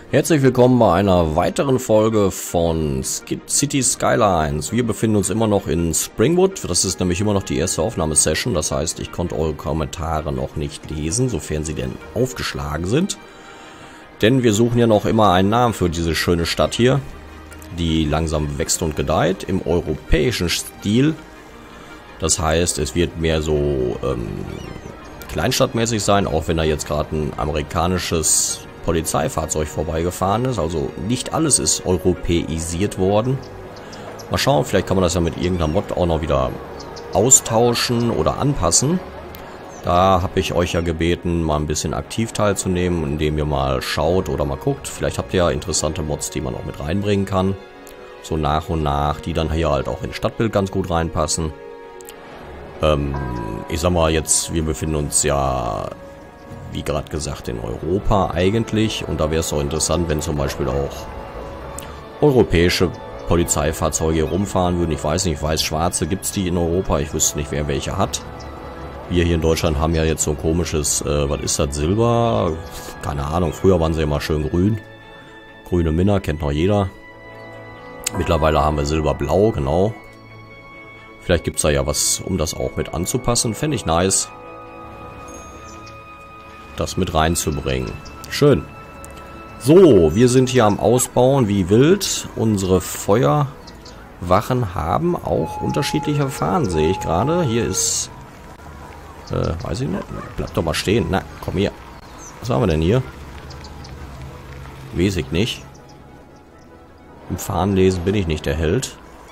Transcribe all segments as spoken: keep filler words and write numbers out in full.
Herzlich willkommen bei einer weiteren Folge von City Skylines. Wir befinden uns immer noch in Springwood. Das ist nämlich immer noch die erste Aufnahmesession. Das heißt, ich konnte eure Kommentare noch nicht lesen, sofern sie denn aufgeschlagen sind. Denn wir suchen ja noch immer einen Namen für diese schöne Stadt hier, die langsam wächst und gedeiht im europäischen Stil. Das heißt, es wird mehr so ähm, kleinstadtmäßig sein, auch wenn da jetzt gerade ein amerikanisches Polizeifahrzeug vorbeigefahren ist. Also nicht alles ist europäisiert worden. Mal schauen, vielleicht kann man das ja mit irgendeiner Mod auch noch wieder austauschen oder anpassen. Da habe ich euch ja gebeten, mal ein bisschen aktiv teilzunehmen, indem ihr mal schaut oder mal guckt. Vielleicht habt ihr ja interessante Mods, die man auch mit reinbringen kann. So nach und nach, die dann hier halt auch ins Stadtbild ganz gut reinpassen. Ähm, ich sag mal jetzt, wir befinden uns ja, wie gerade gesagt, in Europa eigentlich. Und da wäre es doch interessant, wenn zum Beispiel auch europäische Polizeifahrzeuge hier rumfahren würden. Ich weiß nicht, weiß-schwarze gibt es die in Europa. Ich wüsste nicht, wer welche hat. Wir hier in Deutschland haben ja jetzt so ein komisches, äh, was ist das, Silber? Keine Ahnung, früher waren sie immer schön grün. Grüne Minna, kennt noch jeder. Mittlerweile haben wir silberblau, genau. Vielleicht gibt es da ja was, um das auch mit anzupassen. Fände ich nice, das mit reinzubringen. Schön. So, wir sind hier am Ausbauen wie wild. Unsere Feuerwachen haben auch unterschiedliche Verfahren, sehe ich gerade. Hier ist, äh, weiß ich nicht. Bleib doch mal stehen. Na, komm hier. Was haben wir denn hier? Weiß ich nicht. Im Fahnenlesen bin ich nicht der Held.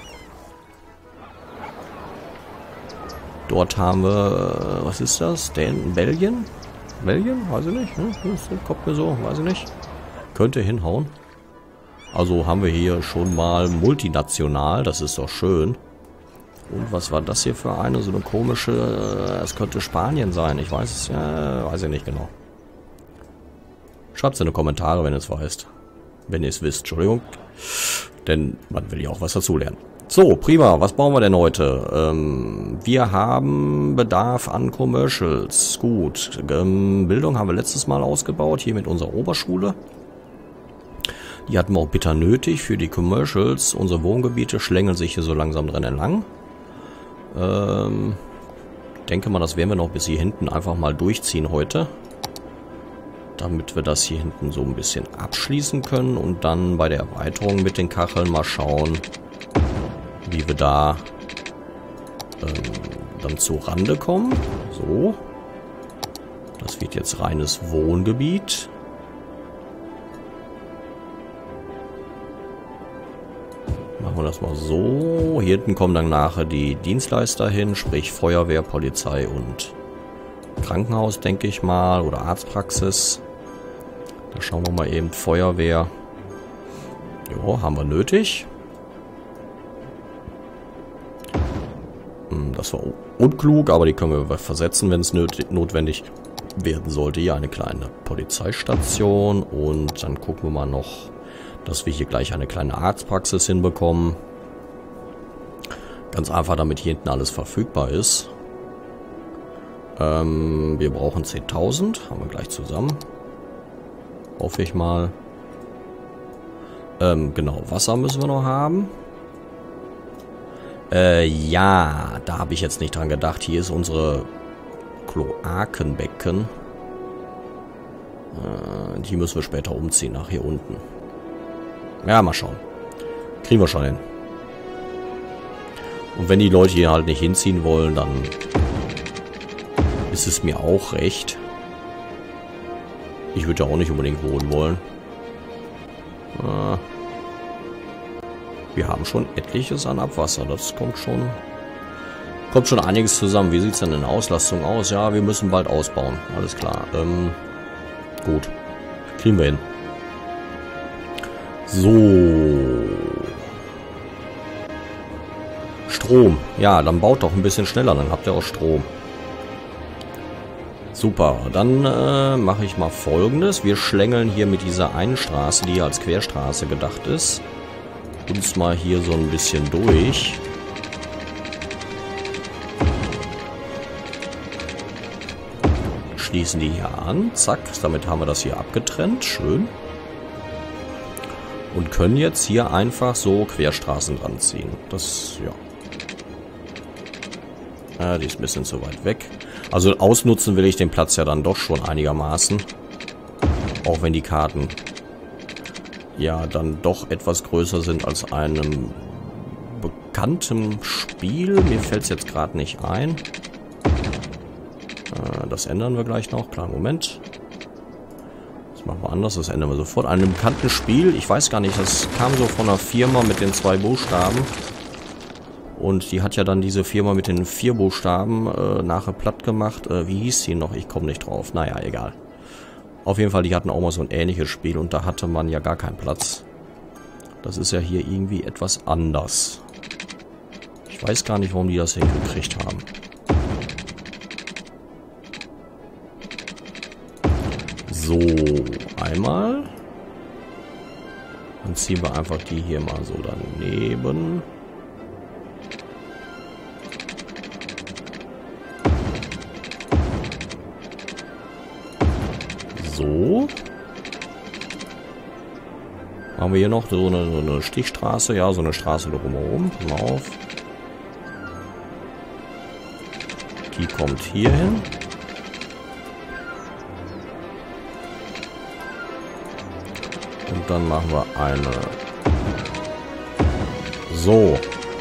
Dort haben wir, was ist das? Den Belgien? Belgien? Weiß ich nicht. Hm? Das kommt mir so, weiß ich nicht. Könnte hinhauen. Also haben wir hier schon mal multinational. Das ist doch schön. Und was war das hier für eine? So eine komische, es könnte Spanien sein. Ich weiß es, ja, weiß ich nicht genau. Schreibt es in die Kommentare, wenn ihr es weißt. Wenn ihr es wisst, Entschuldigung. Denn man will ja auch was dazulernen. So, prima. Was brauchen wir denn heute? Ähm, wir haben Bedarf an Commercials. Gut. Ähm, Bildung haben wir letztes Mal ausgebaut, hier mit unserer Oberschule. Die hatten wir auch bitter nötig für die Commercials. Unsere Wohngebiete schlängeln sich hier so langsam drin entlang. Ähm, denke mal, das werden wir noch bis hier hinten einfach mal durchziehen heute. Damit wir das hier hinten so ein bisschen abschließen können und dann bei der Erweiterung mit den Kacheln mal schauen, wie wir da ähm, dann zur Rande kommen. So. Das wird jetzt reines Wohngebiet. Machen wir das mal so. Hier hinten kommen dann nachher die Dienstleister hin, sprich Feuerwehr, Polizei und Krankenhaus, denke ich mal, oder Arztpraxis. Da schauen wir mal eben. Feuerwehr. Jo, haben wir nötig. Das war unklug, aber die können wir versetzen, wenn es notwendig werden sollte. Hier eine kleine Polizeistation und dann gucken wir mal noch, dass wir hier gleich eine kleine Arztpraxis hinbekommen. Ganz einfach, damit hier hinten alles verfügbar ist. Ähm, wir brauchen zehntausend, haben wir gleich zusammen. Hoffe ich mal. Ähm, genau, Wasser müssen wir noch haben. Äh, ja, da habe ich jetzt nicht dran gedacht. Hier ist unsere Kloakenbecken. Äh, die müssen wir später umziehen, nach hier unten. Ja, mal schauen. Kriegen wir schon hin. Und wenn die Leute hier halt nicht hinziehen wollen, dann ist es mir auch recht. Ich würde ja auch nicht unbedingt wohnen wollen. Äh... Wir haben schon etliches an Abwasser. Das kommt schon kommt schon einiges zusammen. Wie sieht es denn in der Auslastung aus? Ja, wir müssen bald ausbauen. Alles klar. Ähm, gut. Kriegen wir hin. So. Strom. Ja, dann baut doch ein bisschen schneller. Dann habt ihr auch Strom. Super. Dann äh, mache ich mal Folgendes. Wir schlängeln hier mit dieser einen Straße, die als Querstraße gedacht ist, uns mal hier so ein bisschen durch. Schließen die hier an. Zack, damit haben wir das hier abgetrennt. Schön. Und können jetzt hier einfach so Querstraßen dran ziehen. Das, ja. Ja, die ist ein bisschen zu weit weg. Also ausnutzen will ich den Platz ja dann doch schon einigermaßen. Auch wenn die Karten ja dann doch etwas größer sind als einem bekannten Spiel. Mir fällt es jetzt gerade nicht ein. Äh, das ändern wir gleich noch. Kleinen Moment. Das machen wir anders. Das ändern wir sofort. Einem bekannten Spiel. Ich weiß gar nicht. Das kam so von einer Firma mit den zwei Buchstaben. Und die hat ja dann diese Firma mit den vier Buchstaben äh, nachher platt gemacht. Äh, wie hieß die noch? Ich komme nicht drauf. Naja, egal. Auf jeden Fall, die hatten auch mal so ein ähnliches Spiel und da hatte man ja gar keinen Platz. Das ist ja hier irgendwie etwas anders. Ich weiß gar nicht, warum die das hingekriegt haben. So, einmal. Dann ziehen wir einfach die hier mal so daneben. So. Haben wir hier noch so eine, so eine Stichstraße. Ja, so eine Straße drumherum. Pass mal auf. Die kommt hier hin. Und dann machen wir eine. So.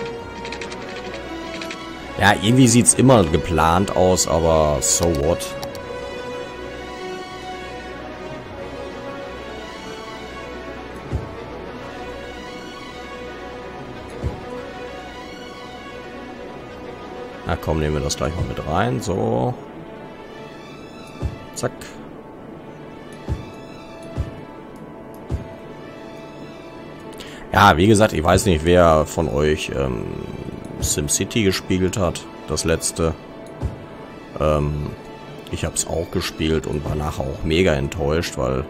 Ja, irgendwie sieht es immer geplant aus, aber so what? Na komm, nehmen wir das gleich mal mit rein. So. Zack. Ja, wie gesagt, ich weiß nicht, wer von euch ähm, SimCity gespielt hat. Das letzte. Ähm, ich habe es auch gespielt und war nachher auch mega enttäuscht, weil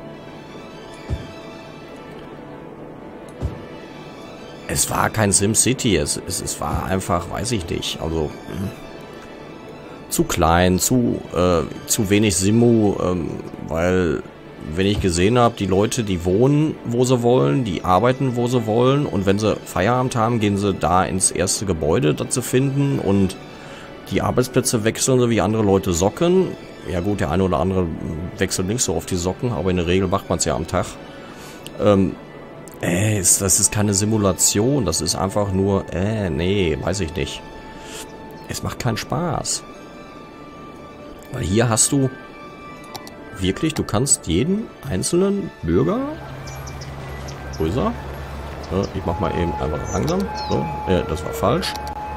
es war kein SimCity, es, es, es war einfach, weiß ich nicht, also mh, zu klein, zu, äh, zu wenig Simu, ähm, weil, wenn ich gesehen habe, die Leute, die wohnen, wo sie wollen, die arbeiten, wo sie wollen und wenn sie Feierabend haben, gehen sie da ins erste Gebäude, das sie finden und die Arbeitsplätze wechseln, so wie andere Leute Socken. Ja gut, der eine oder andere wechselt nicht so oft die Socken, aber in der Regel macht man es ja am Tag. Ähm, Äh, das ist keine Simulation, das ist einfach nur, äh, nee, weiß ich nicht. Es macht keinen Spaß. Weil hier hast du wirklich, du kannst jeden einzelnen Bürger, wo ist er? Ja, ich mach mal eben einfach langsam. So, ja, das war falsch.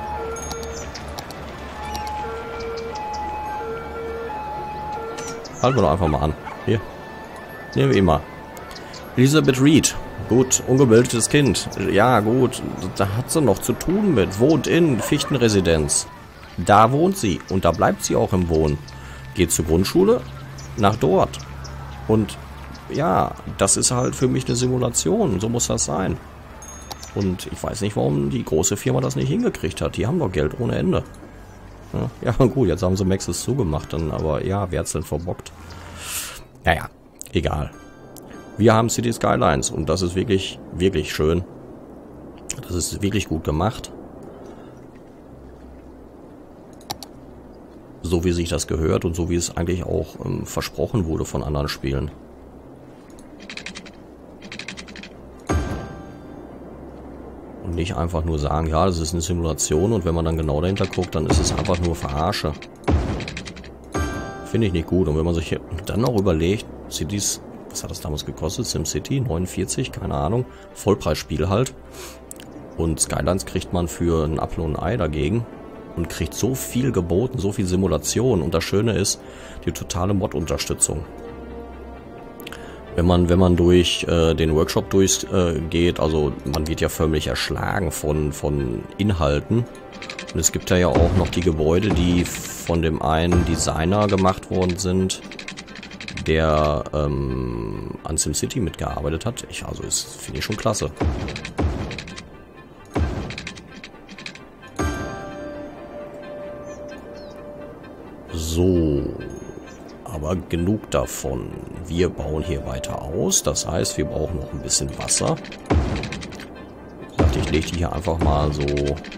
Halten wir doch einfach mal an. Hier. Nehmen wir ihn mal. Elizabeth Reed. Gut, ungebildetes Kind. Ja, gut, da hat sie noch zu tun mit. Wohnt in Fichtenresidenz. Da wohnt sie und da bleibt sie auch im Wohnen. Geht zur Grundschule, nach dort. Und ja, das ist halt für mich eine Simulation. So muss das sein. Und ich weiß nicht, warum die große Firma das nicht hingekriegt hat. Die haben doch Geld ohne Ende. Ja, ja gut, jetzt haben sie Maxis zugemacht, dann, aber ja, wer hat's denn verbockt? Naja, egal. Wir haben City Skylines und das ist wirklich, wirklich schön. Das ist wirklich gut gemacht. So wie sich das gehört und so wie es eigentlich auch ähm, versprochen wurde von anderen Spielen. Und nicht einfach nur sagen, ja, das ist eine Simulation und wenn man dann genau dahinter guckt, dann ist es einfach nur Verarsche. Finde ich nicht gut. Und wenn man sich dann noch überlegt, Cities... Was hat das damals gekostet? SimCity neunundvierzig, keine Ahnung. Vollpreisspiel halt. Und Skylines kriegt man für ein Apfel und ein Ei dagegen. Und kriegt so viel geboten, so viel Simulation. Und das Schöne ist, die totale Mod-Unterstützung. Wenn man, wenn man durch äh, den Workshop durchgeht, äh, also man wird ja förmlich erschlagen von, von Inhalten. Und es gibt ja auch noch die Gebäude, die von dem einen Designer gemacht worden sind, der ähm, an SimCity mitgearbeitet hat. Ich, also das finde ich schon klasse. So, aber genug davon. Wir bauen hier weiter aus. Das heißt, wir brauchen noch ein bisschen Wasser. Ich lege die hier einfach mal so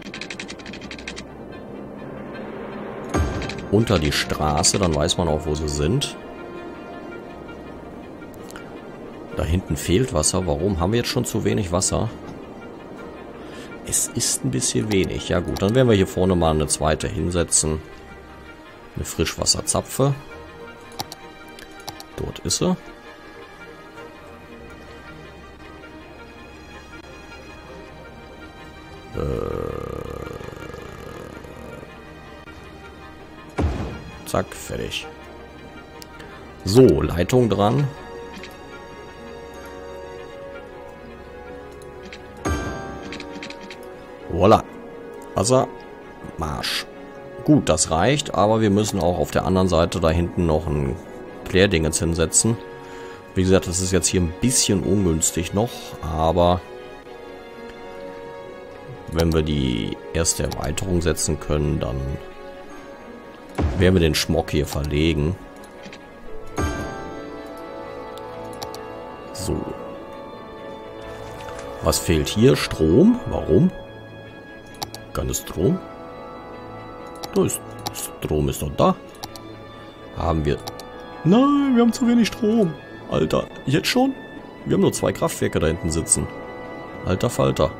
unter die Straße, dann weiß man auch, wo sie sind. Da hinten fehlt Wasser. Warum? Haben wir jetzt schon zu wenig Wasser? Es ist ein bisschen wenig. Ja gut, dann werden wir hier vorne mal eine zweite hinsetzen. Eine Frischwasserzapfe. Dort ist sie. Zack, fertig. So, Leitung dran. Voila. Wasser. Marsch. Gut, das reicht, aber wir müssen auch auf der anderen Seite da hinten noch ein Klärdingens hinsetzen. Wie gesagt, das ist jetzt hier ein bisschen ungünstig noch, aber wenn wir die erste Erweiterung setzen können, dann werden wir den Schmock hier verlegen. So. Was fehlt hier? Strom. Warum? Keine Strom. Da ist Strom ist doch da. Haben wir... Nein, wir haben zu wenig Strom. Alter, jetzt schon? Wir haben nur zwei Kraftwerke da hinten sitzen. Alter Falter.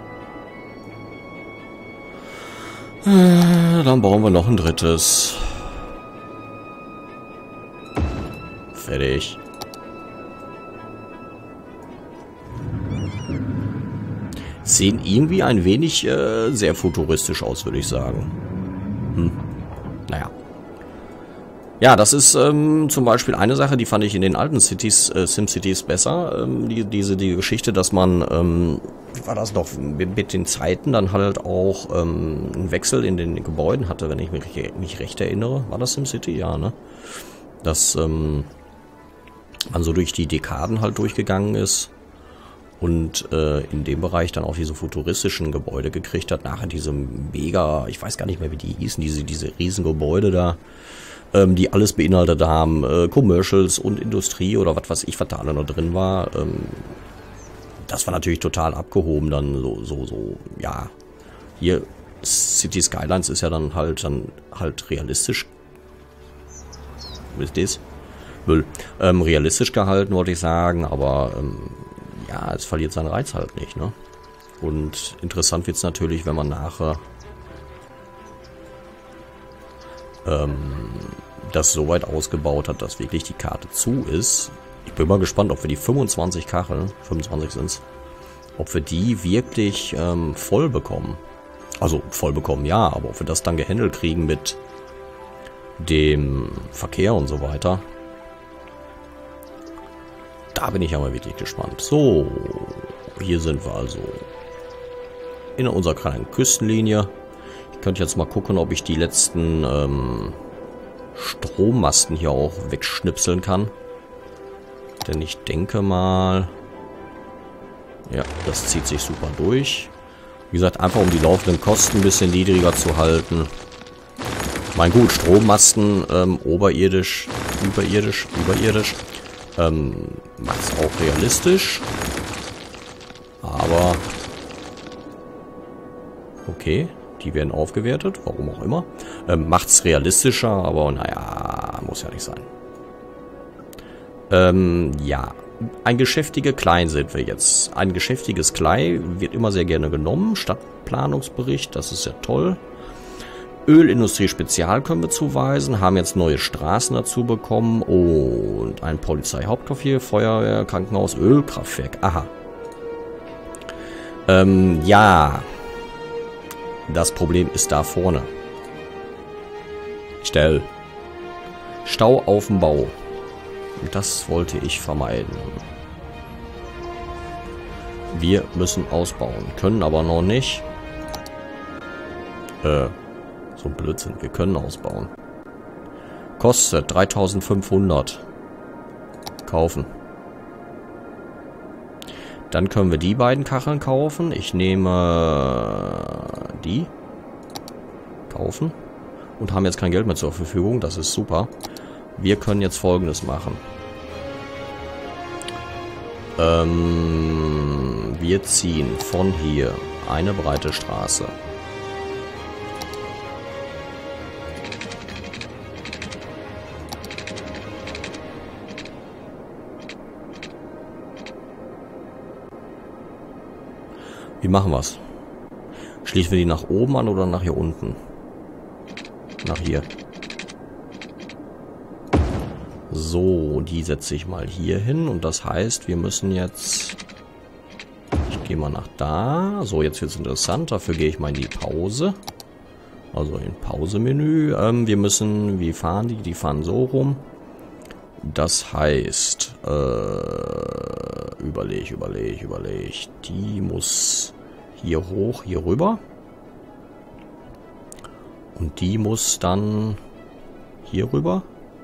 Dann bauen wir noch ein drittes. Fertig. Sehen irgendwie ein wenig äh, sehr futuristisch aus, würde ich sagen. Hm. Naja. Ja, das ist ähm, zum Beispiel eine Sache, die fand ich in den alten Cities, äh, SimCities besser. Ähm, die, diese die Geschichte, dass man, ähm, wie war das noch, mit, mit den Zeiten dann halt auch ähm, einen Wechsel in den Gebäuden hatte, wenn ich mich, mich recht erinnere. War das SimCity? Ja, ne? Dass ähm, man so durch die Dekaden halt durchgegangen ist und äh, in dem Bereich dann auch diese futuristischen Gebäude gekriegt hat. Nachher diese mega, ich weiß gar nicht mehr, wie die hießen, diese, diese riesen Gebäude da, ähm, die alles beinhaltet haben, äh, Commercials und Industrie oder was weiß ich, was da alle noch drin war. Ähm, das war natürlich total abgehoben dann, so, so, so, ja. Hier, City Skylines ist ja dann halt, dann halt realistisch. Wisst ihr's? Müll. Ähm, realistisch gehalten, wollte ich sagen, aber ähm, ja, es verliert seinen Reiz halt nicht, ne? Und interessant wird es natürlich, wenn man nachher ähm, das so weit ausgebaut hat, dass wirklich die Karte zu ist. Ich bin mal gespannt, ob wir die fünfundzwanzig Kacheln, fünfundzwanzig sind's, ob wir die wirklich ähm, voll bekommen. Also voll bekommen, ja, aber ob wir das dann gehandelt kriegen mit dem Verkehr und so weiter. Da bin ich ja mal wirklich gespannt. So, hier sind wir also in unserer kleinen Küstenlinie. Ich könnte jetzt mal gucken, ob ich die letzten ähm, Strommasten hier auch wegschnipseln kann. Denn ich denke mal, ja, das zieht sich super durch. Wie gesagt, einfach um die laufenden Kosten ein bisschen niedriger zu halten. Mein gut, Strommasten ähm, oberirdisch, überirdisch, überirdisch. Ähm, macht es auch realistisch. Aber okay, die werden aufgewertet, warum auch immer. Ähm, macht es realistischer, aber naja, muss ja nicht sein. Ähm, ja. Ein geschäftiger Klein sind wir jetzt. Ein geschäftiges Klein wird immer sehr gerne genommen. Stadtplanungsbericht, das ist ja toll. Ölindustrie Spezial können wir zuweisen, haben jetzt neue Straßen dazu bekommen und ein Polizeihauptquartier, Feuerwehr, Krankenhaus, Ölkraftwerk. Aha. Ähm, ja. Das Problem ist da vorne. Stell. Stau auf dem Bau. Das wollte ich vermeiden. Wir müssen ausbauen, können aber noch nicht. Äh. So Blödsinn, wir können ausbauen. Kostet dreitausendfünfhundert. Kaufen. Dann können wir die beiden Kacheln kaufen. Ich nehme die. Kaufen. Und haben jetzt kein Geld mehr zur Verfügung. Das ist super. Wir können jetzt Folgendes machen. Ähm, wir ziehen von hier eine breite Straße. Wie machen wir's? Schließen wir die nach oben an oder nach hier unten? Nach hier. So, die setze ich mal hier hin. Und das heißt, wir müssen jetzt... Ich gehe mal nach da. So, jetzt wird es interessant. Dafür gehe ich mal in die Pause. Also in Pause-Menü. Ähm, wir müssen... Wie fahren die? Die fahren so rum. Das heißt... Äh, überleg, überleg, überleg. Die muss hier hoch, hier rüber. Und die muss dann hier rüber.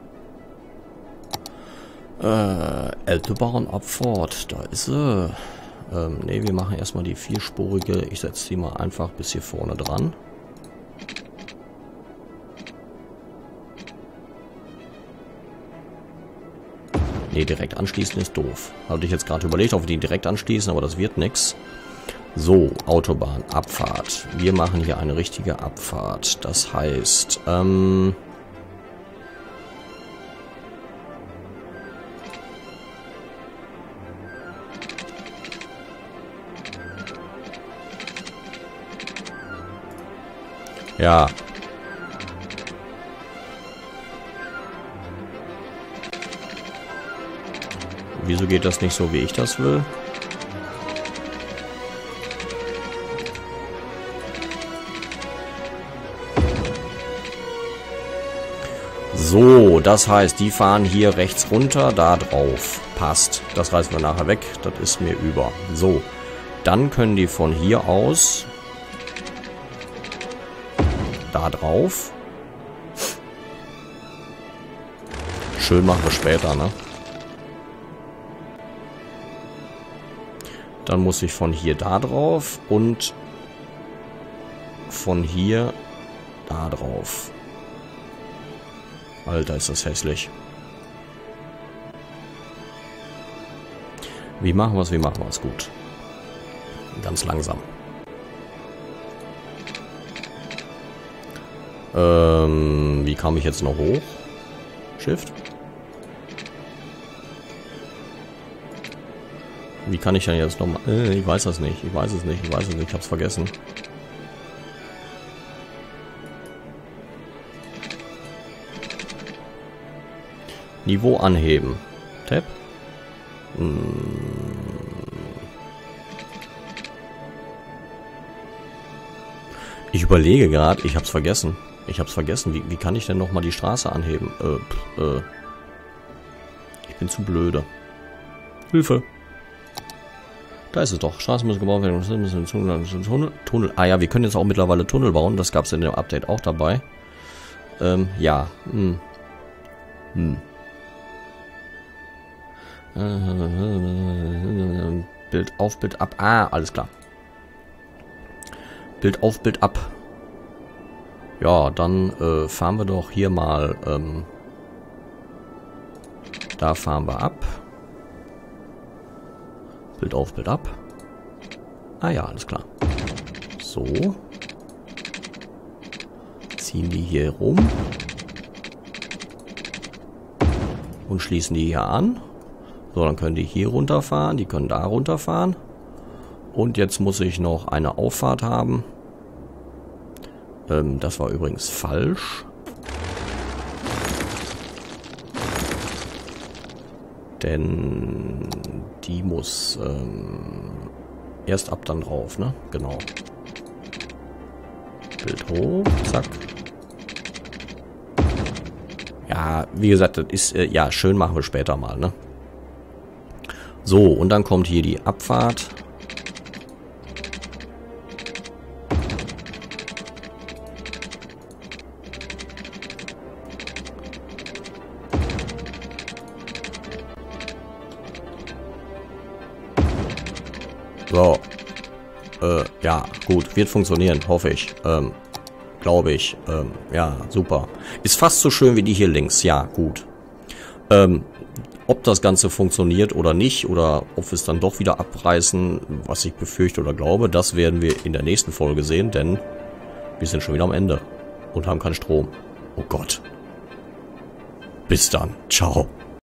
Äh, Autobahnabfahrt, da ist sie. Ähm, ne, wir machen erstmal die vierspurige. Ich setze die mal einfach bis hier vorne dran. Ne, direkt anschließen ist doof. Hatte ich jetzt gerade überlegt, ob wir die direkt anschließen, aber das wird nix. So, Autobahn, Abfahrt. Wir machen hier eine richtige Abfahrt. Das heißt, ähm... ja. Wieso geht das nicht so, wie ich das will? So, das heißt, die fahren hier rechts runter, da drauf. Passt. Das reißen wir nachher weg. Das ist mir über. So, dann können die von hier aus da drauf. Schön machen wir später, ne? Dann muss ich von hier da drauf und von hier da drauf. Alter, ist das hässlich. Wie machen wir es? Wie machen wir es? Gut. Ganz langsam. Ähm, wie kam ich jetzt noch hoch? Shift? Wie kann ich denn jetzt nochmal... Äh, ich weiß das nicht. Ich weiß es nicht. Ich weiß es nicht. Ich hab's vergessen. Niveau anheben. Tab. Hm. Ich überlege gerade, ich hab's vergessen. Ich hab's vergessen. Wie, wie kann ich denn nochmal die Straße anheben? Äh, pff, äh. Ich bin zu blöde. Hilfe. Da ist es doch. Straßen müssen gebaut werden. Tunnel. Tunnel. Ah ja, wir können jetzt auch mittlerweile Tunnel bauen. Das gab es in dem Update auch dabei. Ähm, ja. Hm. Hm. Bild auf, Bild ab. Ah, alles klar. Bild auf, Bild ab. Ja, dann äh, fahren wir doch hier mal. Ähm, da fahren wir ab. Bild auf, Bild ab. Ah ja, alles klar. So. Ziehen die hier rum. Und schließen die hier an. So, dann können die hier runterfahren. Die können da runterfahren. Und jetzt muss ich noch eine Auffahrt haben. Ähm, das war übrigens falsch. Denn die muss ähm, erst ab, dann drauf, ne? Genau. Bild hoch, zack. Ja, wie gesagt, das ist, äh, ja, schön machen wir später mal, ne? So, und dann kommt hier die Abfahrt. So. Äh, ja, gut. Wird funktionieren, hoffe ich. Ähm, glaube ich. Ähm, ja, super. Ist fast so schön wie die hier links. Ja, gut. Ähm, Ob das Ganze funktioniert oder nicht, oder ob wir es dann doch wieder abreißen, was ich befürchte oder glaube, das werden wir in der nächsten Folge sehen, denn wir sind schon wieder am Ende und haben keinen Strom. Oh Gott. Bis dann. Ciao.